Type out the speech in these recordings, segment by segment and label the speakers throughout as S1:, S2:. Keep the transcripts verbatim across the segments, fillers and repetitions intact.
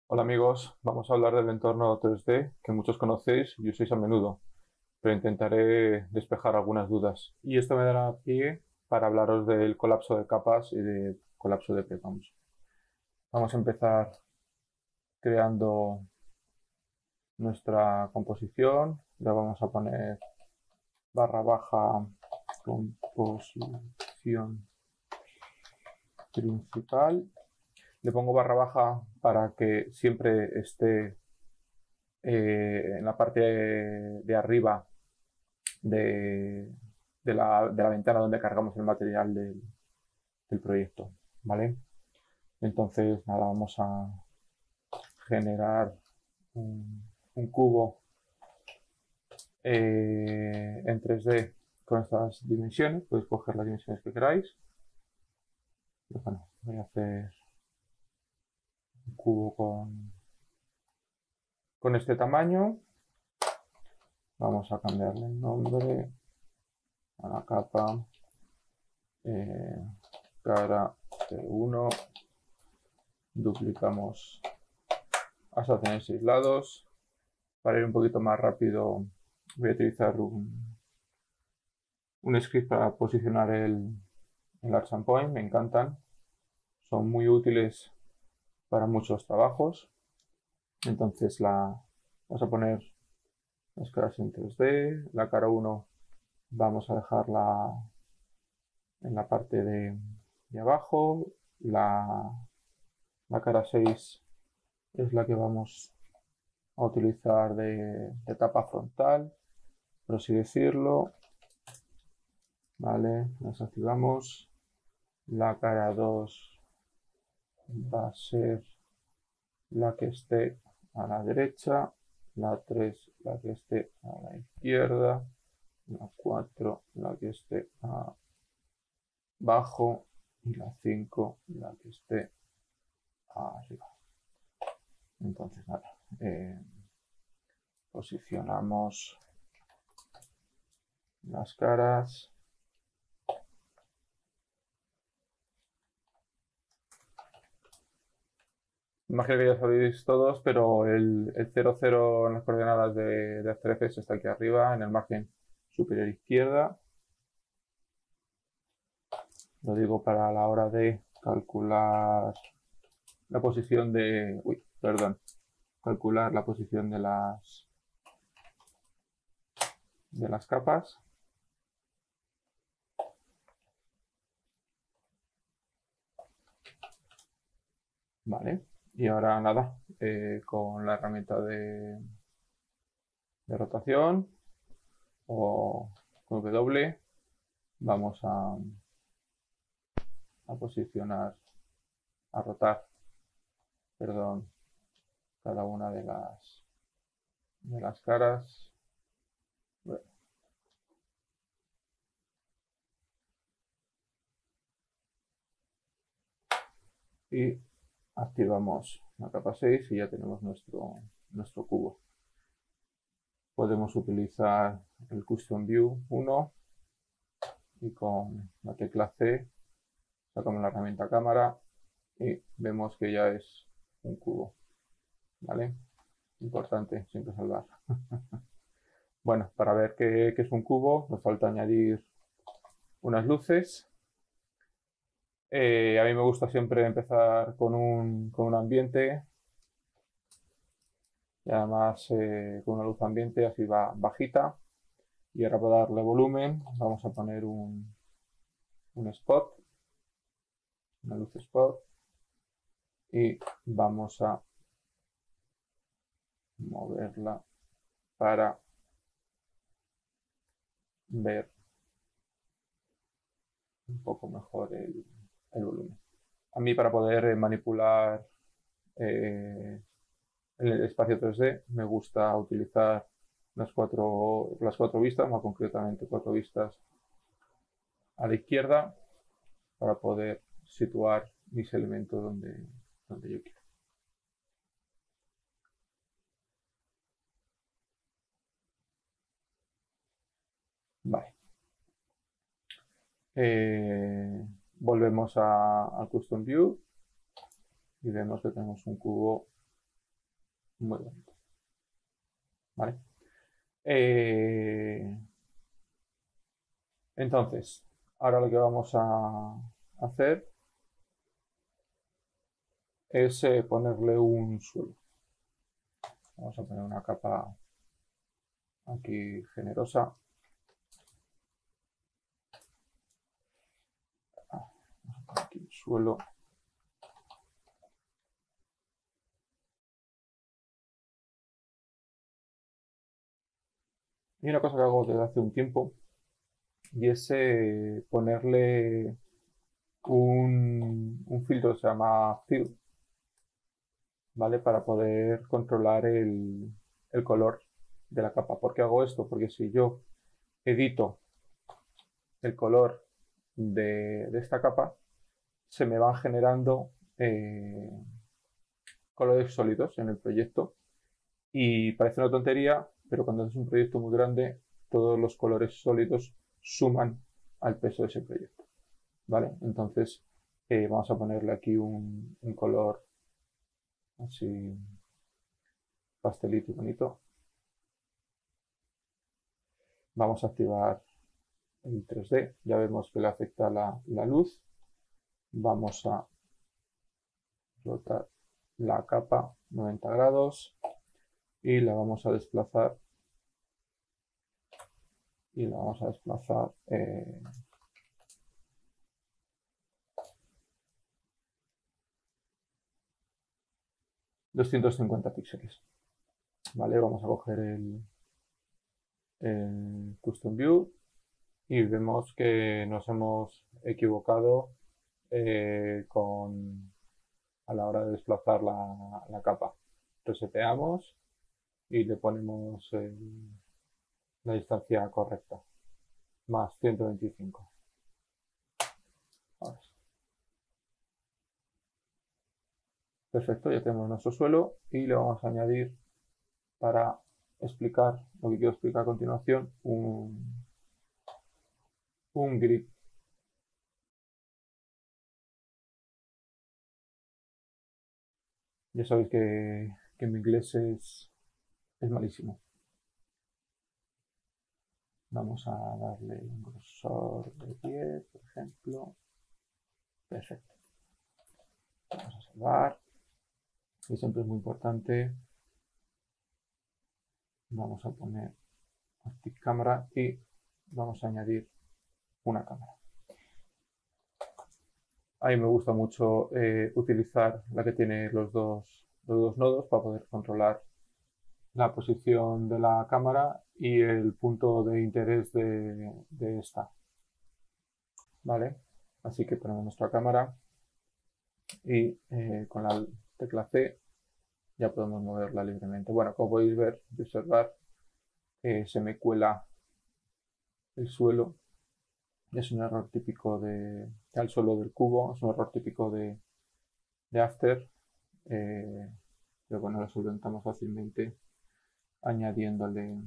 S1: Hola amigos, vamos a hablar del entorno tres D que muchos conocéis y usáis a menudo, pero intentaré despejar algunas dudas. Y esto me dará pie para hablaros del colapso de capas y del colapso de prepams. Vamos a empezar creando nuestra composición. Le vamos a poner barra baja composición principal. Le pongo barra baja para que siempre esté eh, en la parte de arriba de, de, la, de, la, ventana donde cargamos el material del, del proyecto, ¿vale? Entonces, nada, vamos a generar un, un cubo eh, en tres D con estas dimensiones. Podéis coger las dimensiones que queráis. Pero bueno, voy a hacer un cubo con, con este tamaño. Vamos a cambiarle el nombre a la capa eh, cara C uno. Duplicamos hasta tener seis lados. Para ir un poquito más rápido voy a utilizar un, un script para posicionar el, el Arch and Point. Me encantan. Son muy útiles para muchos trabajos. Entonces la, vamos a poner las caras en tres D. La cara uno vamos a dejarla en la parte de, de abajo. La, la cara seis es la que vamos a utilizar de, de tapa frontal, por así decirlo. Vale, las activamos. La cara dos va a ser la que esté a la derecha, la tres la que esté a la izquierda, la cuatro la que esté abajo y la cinco la que esté arriba. Entonces nada, eh, posicionamos las caras. Imagino que ya sabéis todos, pero el, el cero cero en las coordenadas de, de After Effects está aquí arriba, en el margen superior izquierda. Lo digo para la hora de calcular la posición de... Uy, perdón. Calcular la posición de las, de las capas. Vale. Y ahora nada, eh, con la herramienta de, de rotación o con W vamos a, a posicionar, a rotar, perdón, cada una de las, de las caras. Bueno, y activamos la capa seis y ya tenemos nuestro, nuestro cubo. Podemos utilizar el Custom View uno y con la tecla C sacamos la herramienta cámara y vemos que ya es un cubo, ¿vale? Importante siempre salvar. Bueno, para ver qué, qué es un cubo nos falta añadir unas luces. Eh, a mí me gusta siempre empezar con un, con un ambiente y además eh, con una luz ambiente así va bajita. Y ahora para darle volumen vamos a poner un, un spot, una luz spot y vamos a moverla para ver un poco mejor el, el volumen. A mí para poder eh, manipular eh, el espacio tres D me gusta utilizar las cuatro, las cuatro vistas, más concretamente cuatro vistas a la izquierda para poder situar mis elementos donde, donde yo quiero. Vale. Eh, volvemos a, a Custom View y vemos que tenemos un cubo Muy bonito. ¿Vale? Eh, entonces, ahora lo que vamos a hacer es eh, ponerle un suelo. Vamos a poner una capa aquí generosa. Ah, vamos a poner aquí el suelo. Y una cosa que hago desde hace un tiempo y es eh, ponerle un, un filtro que se llama Fill, ¿vale? Para poder controlar el, el color de la capa. ¿Por qué hago esto? Porque si yo edito el color de, de esta capa, se me van generando eh, colores sólidos en el proyecto. Y parece una tontería, pero cuando es un proyecto muy grande, todos los colores sólidos suman al peso de ese proyecto. ¿Vale? Entonces, eh, vamos a ponerle aquí un, un color así pastelito y bonito. Vamos a activar el tres D. Ya vemos que le afecta la, la luz. Vamos a rotar la capa noventa grados y la vamos a desplazar y la vamos a desplazar eh, doscientos cincuenta píxeles. Vale, vamos a coger el, el Custom View y vemos que nos hemos equivocado eh, con, a la hora de desplazar la, la capa. Reseteamos y le ponemos el, la distancia correcta, más ciento veinticinco. Ahora sí. Perfecto, ya tenemos nuestro suelo y le vamos a añadir, para explicar lo que quiero explicar a continuación, un, un grid. Ya sabéis que, que mi inglés es, es malísimo. Vamos a darle un grosor de diez, por ejemplo. Perfecto. Vamos a salvar. Y siempre es muy importante. Vamos a poner Active Camera y vamos a añadir una cámara. A mí me gusta mucho eh, utilizar la que tiene los dos, los dos nodos para poder controlar la posición de la cámara y el punto de interés de, de esta. ¿Vale? Así que ponemos nuestra cámara y eh, con la tecla C ya podemos moverla libremente. Bueno, como podéis ver y observar, eh, se me cuela el suelo. Es un error típico de, al suelo del cubo, es un error típico de, de After. Eh, pero bueno, lo solventamos fácilmente añadiéndole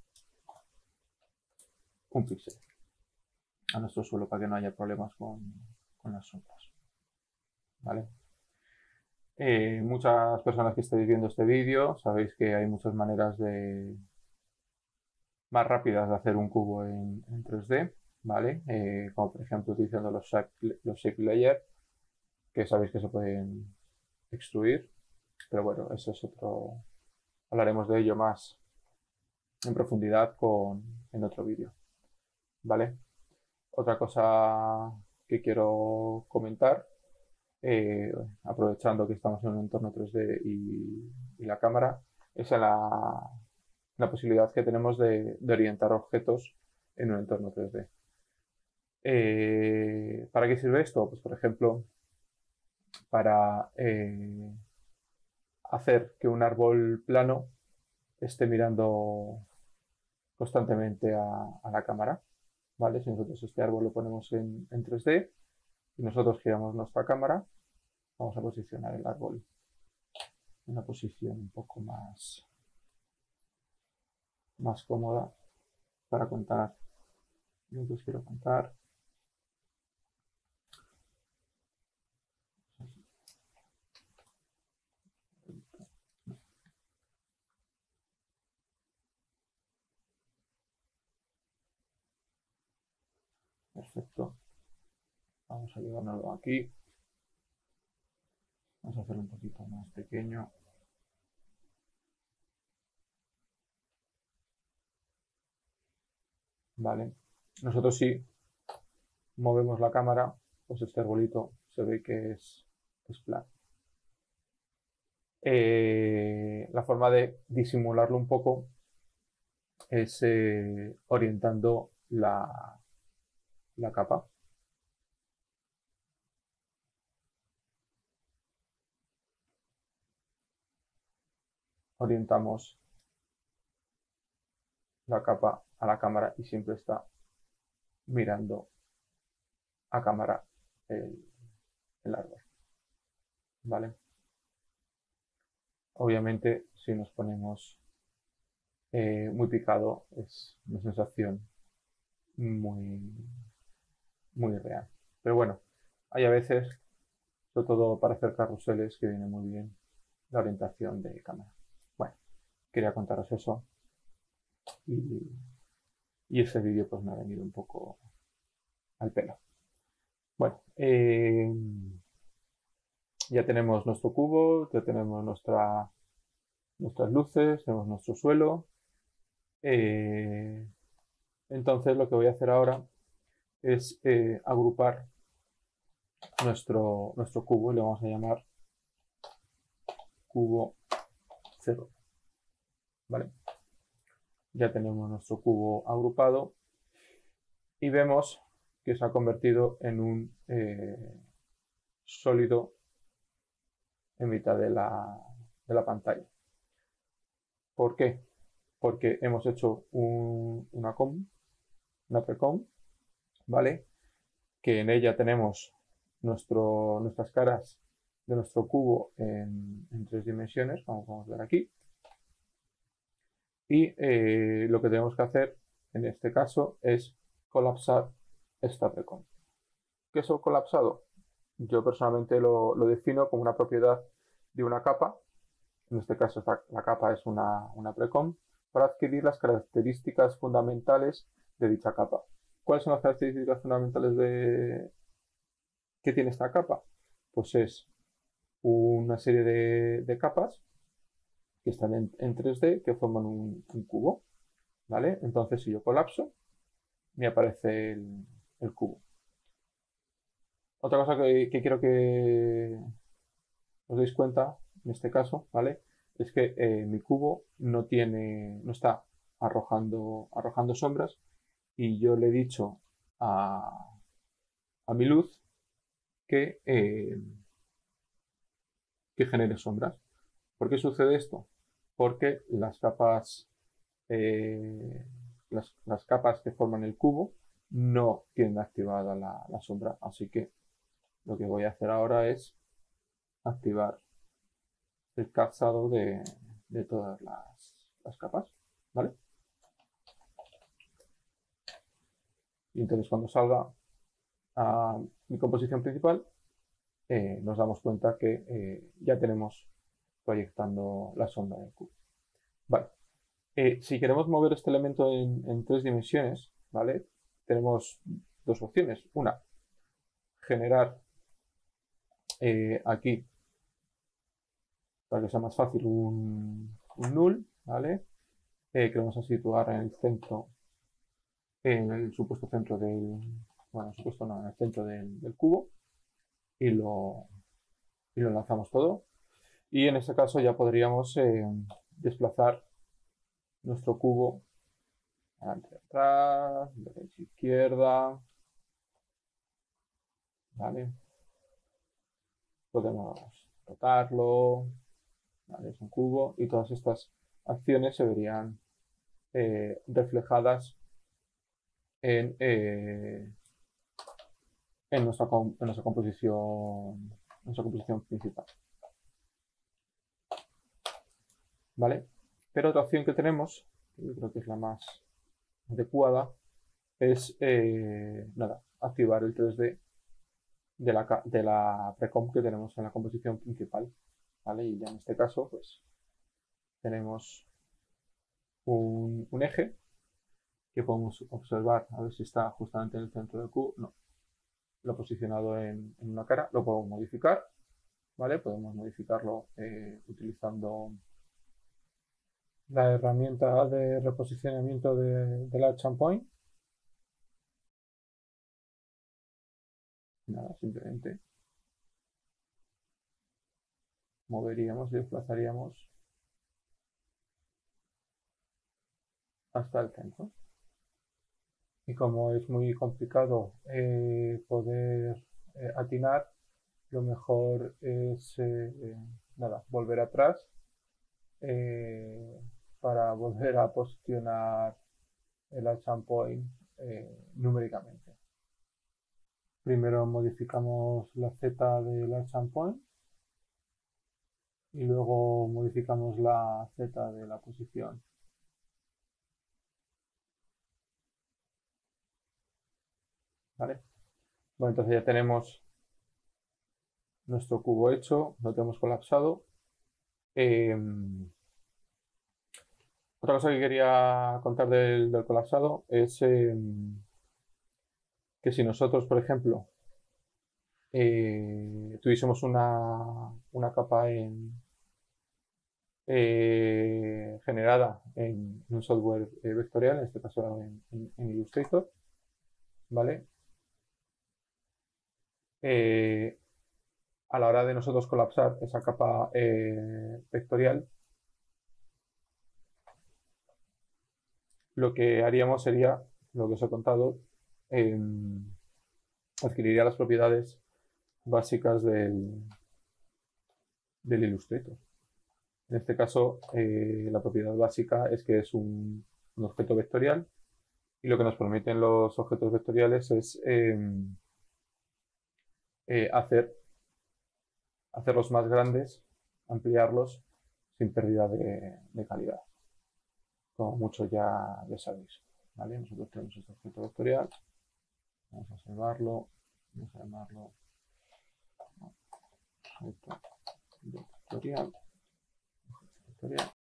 S1: un píxel a nuestro suelo para que no haya problemas con, con las sombras. ¿Vale? Eh, muchas personas que estáis viendo este vídeo sabéis que hay muchas maneras de más rápidas de hacer un cubo en, en tres D, ¿vale? Eh, como por ejemplo utilizando los shape, los shape layer, que sabéis que se pueden extruir, pero bueno, eso es otro, hablaremos de ello más en profundidad con, en otro vídeo, ¿vale? Otra cosa que quiero comentar, eh, aprovechando que estamos en un entorno tres D y, y la cámara, es la, la posibilidad que tenemos de, de orientar objetos en un entorno tres D. Eh, ¿Para qué sirve esto? Pues por ejemplo, para eh, hacer que un árbol plano esté mirando constantemente a, a la cámara. ¿Vale? Si nosotros este árbol lo ponemos en, en tres D y nosotros giramos nuestra cámara, vamos a posicionar el árbol en una posición un poco más, más cómoda para contar lo que os quiero contar. Perfecto. Vamos a llevárnoslo aquí. Vamos a hacerlo un poquito más pequeño. Vale. Nosotros sí movemos la cámara, pues este arbolito se ve que es, es plano. Eh, la forma de disimularlo un poco es eh, orientando la, la capa. Orientamos la capa a la cámara y siempre está mirando a cámara el, el árbol. ¿Vale? Obviamente, si nos ponemos eh, muy picado, es una sensación muy, muy real. Pero bueno, hay a veces, sobre todo para hacer carruseles, que viene muy bien la orientación de cámara. Bueno, quería contaros eso. Y, y ese vídeo pues me ha venido un poco al pelo. Bueno, eh, ya tenemos nuestro cubo, ya tenemos nuestra, nuestras luces, tenemos nuestro suelo. Eh, entonces lo que voy a hacer ahora es eh, agrupar nuestro, nuestro cubo y le vamos a llamar cubo cero. ¿Vale? Ya tenemos nuestro cubo agrupado y vemos que se ha convertido en un eh, sólido en mitad de la, de la pantalla. ¿Por qué? Porque hemos hecho un, una com, una precom, ¿vale? Que en ella tenemos nuestro, nuestras caras de nuestro cubo en, en tres dimensiones, como vamos a ver aquí. Y eh, lo que tenemos que hacer en este caso es colapsar esta precom. ¿Qué es el colapsado? Yo personalmente lo, lo defino como una propiedad de una capa. En este caso esta, la capa es una, una precom, para adquirir las características fundamentales de dicha capa. ¿Cuáles son las características fundamentales de... que tiene esta capa? Pues es una serie de, de capas que están en, en tres D que forman un, un cubo. ¿Vale? Entonces si yo colapso, me aparece el, el cubo. Otra cosa que, que quiero que os deis cuenta, en este caso, ¿vale? Es que eh, mi cubo no tiene, no está arrojando, arrojando sombras y yo le he dicho a, a mi luz que, eh, que genere sombras. ¿Por qué sucede esto? Porque las capas, eh, las, las capas que forman el cubo no tienen activada la, la sombra, así que lo que voy a hacer ahora es activar el calzado de, de todas las, las capas, ¿vale? Y entonces cuando salga a mi composición principal, eh, nos damos cuenta que eh, ya tenemos proyectando la sombra del cubo. Vale. Eh, si queremos mover este elemento en, en tres dimensiones, ¿vale? Tenemos dos opciones. Una, generar eh, aquí, para que sea más fácil, un, un null, ¿vale? Eh, que vamos a situar en el centro, en el supuesto centro del, bueno, supuesto no, en el centro del, del cubo y lo, y lo lanzamos todo. Y en este caso ya podríamos eh, desplazar nuestro cubo adelante, atrás, derecha, izquierda, ¿vale? Podemos rotarlo, ¿vale? Es un cubo y todas estas acciones se verían eh, reflejadas en, eh, en, nuestra, en nuestra composición, nuestra composición principal. ¿Vale? Pero otra opción que tenemos, que yo creo que es la más adecuada, es eh, nada, activar el tres D de la, de la precomp que tenemos en la composición principal. ¿Vale? Y ya en este caso, pues tenemos un, un eje que podemos observar, a ver si está justamente en el centro del cubo. No, lo he posicionado en, en una cara, lo puedo modificar, ¿vale? Podemos modificarlo eh, utilizando la herramienta de reposicionamiento de, del Action Point. Nada, simplemente moveríamos y desplazaríamos hasta el centro. Y como es muy complicado eh, poder eh, atinar, lo mejor es eh, eh, nada, volver atrás eh, para volver a posicionar el action point eh, numéricamente. Primero modificamos la Z del action point y luego modificamos la Z de la posición. ¿Vale? Bueno, entonces ya tenemos nuestro cubo hecho, lo tenemos colapsado. Eh, otra cosa que quería contar del, del colapsado es eh, que si nosotros, por ejemplo, eh, tuviésemos una, una capa en, eh, generada en, en un software eh, vectorial, en este caso en, en, en Illustrator, ¿vale? Eh, a la hora de nosotros colapsar esa capa eh, vectorial, lo que haríamos sería, lo que os he contado, eh, adquiriría las propiedades básicas del, del Illustrator. En este caso, eh, la propiedad básica es que es un, un objeto vectorial y lo que nos permiten los objetos vectoriales es eh, eh, hacer, hacerlos más grandes, ampliarlos sin pérdida de, de calidad. Como mucho ya, ya sabéis. ¿Vale? Nosotros tenemos este objeto vectorial. Vamos a salvarlo. Vamos a llamarlo objeto vectorial. Objeto vectorial.